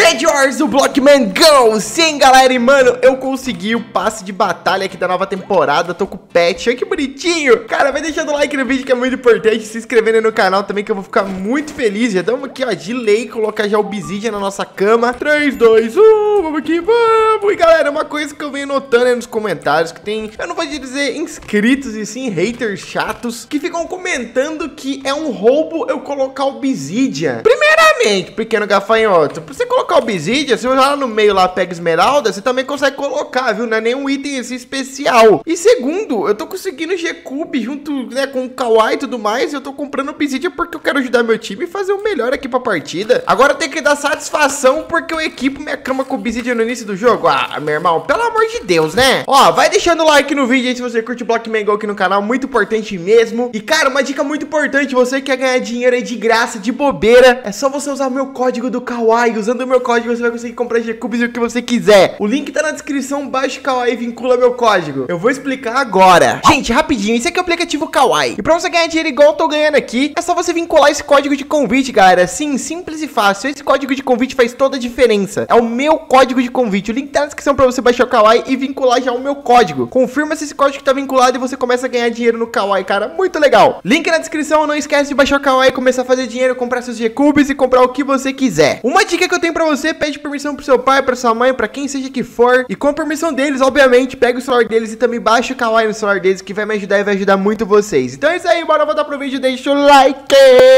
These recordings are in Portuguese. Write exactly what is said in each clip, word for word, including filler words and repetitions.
Bad Wars do Blockman Go! Sim, galera, e mano, eu consegui o passe de batalha aqui da nova temporada. Tô com o pet, olha que bonitinho. Cara, vai deixando o like no vídeo que é muito importante. Se inscrevendo aí no canal também que eu vou ficar muito feliz. Já damos aqui, ó, de lei, colocar já o Obsidian na nossa cama. três, dois, um, vamos aqui, vamos! E galera, uma coisa que eu venho notando aí nos comentários, que tem, eu não vou dizer inscritos e sim haters chatos, que ficam comentando que é um roubo eu colocar o Obsidian. Primeiramente, pequeno gafanhoto, pra você colocar o Obsidian, se você lá no meio lá pega esmeralda, você também consegue colocar, viu? Não é nenhum item assim especial. E segundo, eu tô conseguindo G-Cube junto, né, com o Kawaii e tudo mais, e eu tô comprando Obsidian porque eu quero ajudar meu time e fazer o melhor aqui pra partida. Agora tem que dar satisfação porque eu equipo minha cama com Obsidian no início do jogo. Ah, meu irmão, pelo amor de Deus, né? Ó, vai deixando o like no vídeo aí se você curte o Blockman Go aqui no canal, muito importante mesmo. E cara, uma dica muito importante, você quer ganhar dinheiro aí de graça, de bobeira, é só você usar o meu código do Kawaii. Usando o meu código você vai conseguir comprar G-Cubes e o que você quiser. O link tá na descrição, baixa o Kawaii e vincula meu código. Eu vou explicar agora. Gente, rapidinho, esse aqui é o aplicativo Kawaii. E pra você ganhar dinheiro igual eu tô ganhando aqui, é só você vincular esse código de convite, galera. Sim, simples e fácil. Esse código de convite faz toda a diferença. É o meu código de convite. O link tá na descrição pra você baixar o Kawaii e vincular já o meu código. Confirma se esse código tá vinculado e você começa a ganhar dinheiro no Kawaii, cara. Muito legal. Link na descrição. Não esquece de baixar o Kawaii, começar a fazer dinheiro, comprar seus G-Cubes e comprar o que você quiser. Uma dica que eu tenho pra você, pede permissão pro seu pai, pra sua mãe, pra quem seja que for. E com a permissão deles, obviamente, pega o celular deles e também baixa o Kawaii no celular deles, que vai me ajudar e vai ajudar muito vocês. Então é isso aí, bora voltar pro vídeo, deixa o like.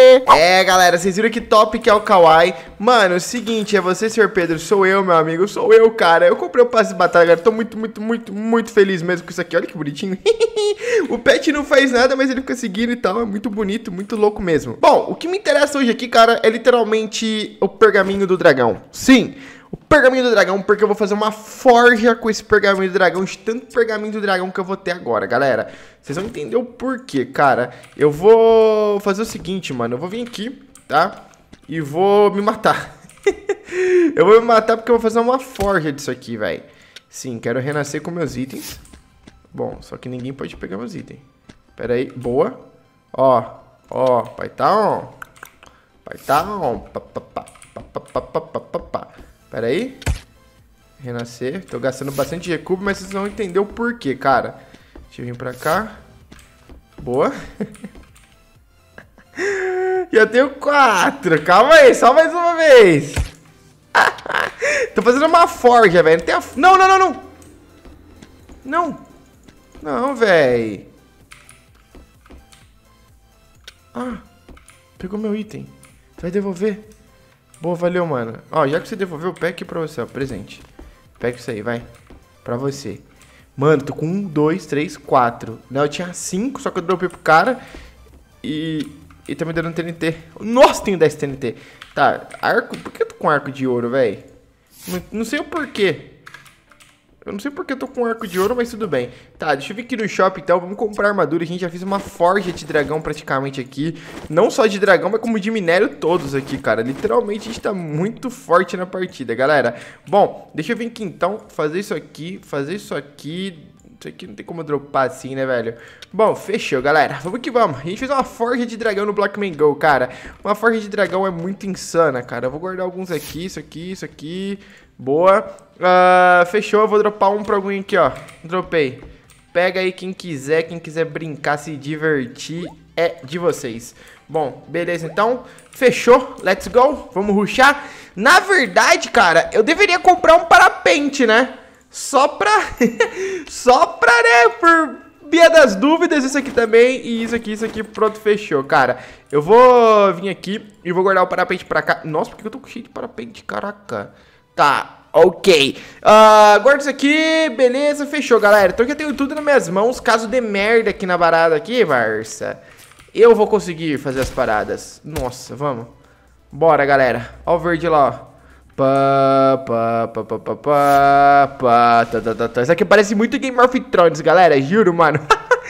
É, galera, vocês viram que top que é o Kawaii. Mano, é o seguinte, é você, senhor Pedro, sou eu, meu amigo, sou eu, cara. Eu comprei o passe de batalha, galera, tô muito, muito, muito, muito feliz mesmo com isso aqui. Olha que bonitinho. O pet não faz nada, mas ele fica seguindo e tal, é muito bonito, muito louco mesmo. Bom, o que me interessa hoje aqui, cara, é literalmente o pergaminho do dragão. Sim, o pergaminho do dragão, porque eu vou fazer uma forja com esse pergaminho do dragão, de tanto pergaminho do dragão que eu vou ter agora, galera. Vocês vão entender o porquê, cara. Eu vou fazer o seguinte, mano, eu vou vir aqui, tá? E vou me matar. Eu vou me matar porque eu vou fazer uma forja disso aqui, velho. Sim, quero renascer com meus itens. Bom, só que ninguém pode pegar meus itens. Pera aí, boa. Ó, ó, pai tá on. Pai tá on. Pá, pá, pá, pá, pá, pá, pá, pá, pá. Pera aí. Renascer. Tô gastando bastante G-Cube, mas vocês vão entender o porquê, cara. Deixa eu vir pra cá. Boa. Já tenho quatro. Calma aí, só mais uma vez. Tô fazendo uma forja, velho. Não tem a... Não, não, não, não. Não. Não, velho. Ah, pegou meu item. Vai devolver. Boa, valeu, mano. Ó, já que você devolveu, pega aqui pra você, ó. Presente. Pega isso aí, vai. Pra você. Mano, tô com um, dois, três, quatro. Não, eu tinha cinco, só que eu dropei pro cara. E... E tá me dando T N T. Nossa, tenho dez T N T. Tá, arco... Por que eu tô com arco de ouro, velho? Não, não sei o porquê. Eu não sei porque eu tô com arco de ouro, mas tudo bem. Tá, deixa eu vir aqui no shopping então. Vamos comprar armadura. A gente já fez uma forja de dragão praticamente aqui. Não só de dragão, mas como de minério todos aqui, cara. Literalmente a gente tá muito forte na partida, galera. Bom, deixa eu vir aqui então. Fazer isso aqui, fazer isso aqui. Isso aqui não tem como dropar assim, né, velho? Bom, fechou, galera. Vamos que vamos. A gente fez uma forja de dragão no Blockman Go, cara. Uma forja de dragão é muito insana, cara. Eu vou guardar alguns aqui, isso aqui, isso aqui. Boa. Uh, fechou, eu vou dropar um pra alguém aqui, ó. Dropei. Pega aí quem quiser, quem quiser brincar, se divertir, é de vocês. Bom, beleza, então. Fechou, let's go. Vamos rushar. Na verdade, cara, eu deveria comprar um parapente, né? Só pra... Só pra, né, por via das dúvidas, isso aqui também. E isso aqui, isso aqui, pronto, fechou, cara. Eu vou vir aqui e vou guardar o parapente pra cá. Nossa, por que eu tô cheio de parapente, caraca. Tá, ok. Uh, guarda isso aqui, beleza, fechou, galera. Então eu já tenho tudo nas minhas mãos. Caso dê merda aqui na parada aqui, Barça, eu vou conseguir fazer as paradas. Nossa, vamos. Bora, galera. Ó o verde lá, ó. Pá, pá, pá, pá, pá, pá, pá, tá, tá, tá, tá. Isso aqui parece muito Game of Thrones, galera. Juro, mano.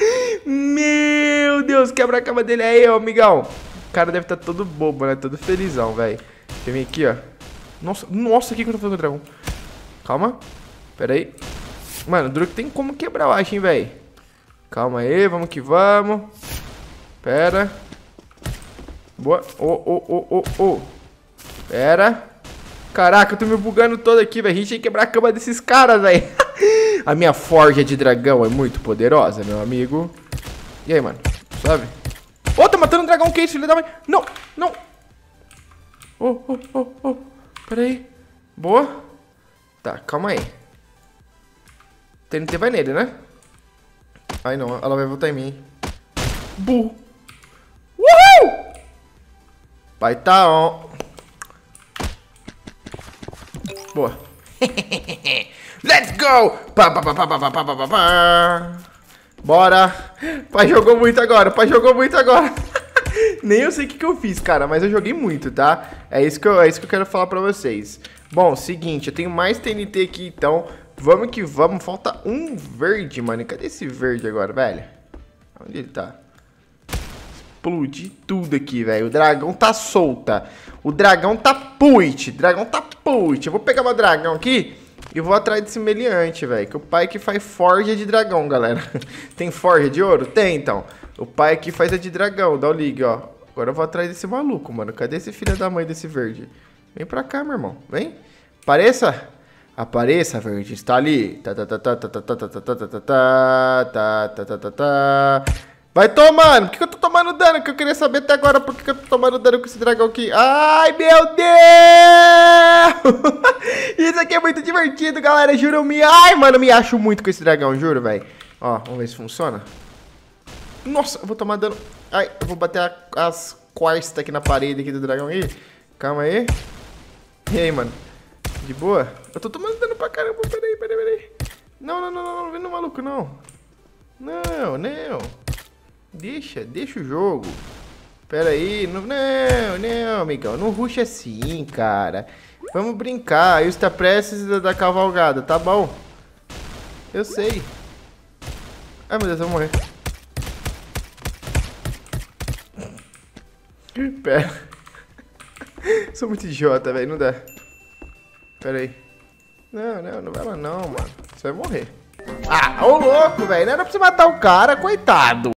Meu Deus, quebra a cama dele aí, ó, amigão. O cara deve estar tá todo bobo, né? Todo felizão, velho. Deixa eu vir aqui, ó. Nossa, nossa, o que que eu tô fazendo com o dragão? Calma. Pera aí. Mano, o Druk tem como quebrar, eu acho, hein, velho. Calma aí, vamos que vamos. Pera. Boa. Ô, ô, ô, ô, ô. Pera. Caraca, eu tô me bugando todo aqui, velho. A gente tem que quebrar a cama desses caras, velho. A minha forja de dragão é muito poderosa, meu amigo. E aí, mano? Suave? Ô, oh, tá matando um dragão quente, filho da mãe. Não, não. Ô, ô, ô, ô. Pera aí. Boa. Tá, calma aí. T N T vai nele, né? Ai, não. Ela vai voltar em mim. Burro. Uhul! Vai tá on. Boa. Let's go! Pá, pá, pá, pá, pá, pá, pá, pá, pá. Bora. Pai jogou muito agora. Pai jogou muito agora. Nem eu sei o que, que eu fiz, cara. Mas eu joguei muito, tá? É isso, que eu, é isso que eu quero falar pra vocês. Bom, seguinte. Eu tenho mais T N T aqui, então. Vamos que vamos. Falta um verde, mano. Cadê esse verde agora, velho? Onde ele tá? Explodir tudo aqui, velho. O dragão tá solta. O dragão tá puit. O dragão tá puit. Eu vou pegar meu dragão aqui e vou atrás desse meliante, velho. Que o pai que faz forja de dragão, galera. Tem forja de ouro? Tem, então. O pai aqui faz a de dragão. Dá o ligue, ó. Agora eu vou atrás desse maluco, mano. Cadê esse filho da mãe desse verde? Vem pra cá, meu irmão. Vem. Apareça. Apareça, verde. Está ali. Tá, tá, tá, tá, tá, tá, tá, tá, tá, tá, tá, tá, tá, tá, tá, tá. Vai tomando. Por que, que eu tô tomando dano? Que eu queria saber até agora por que, que eu tô tomando dano com esse dragão aqui. Ai, meu Deus! Isso aqui é muito divertido, galera. Juro, eu me... Ai, mano, eu me acho muito com esse dragão, juro, velho. Ó, vamos ver se funciona. Nossa, eu vou tomar dano. Ai, eu vou bater a, as costas aqui na parede aqui do dragão aí. Calma aí. E aí, mano? De boa? Eu tô tomando dano pra caramba. Peraí, peraí, peraí. Não, não, não, não. Não vem no maluco, não. Não, não. Deixa, deixa o jogo. Pera aí, não, não, não, amigão. Não ruxa assim, cara. Vamos brincar. Aí está prestes da, da cavalgada, tá bom? Eu sei. Ai, meu Deus, eu vou morrer. Pera. Sou muito idiota, velho. Não dá. Pera aí. Não, não, não vai lá não, mano. Você vai morrer. Ah, ô louco, velho. Não era pra você matar o cara, coitado.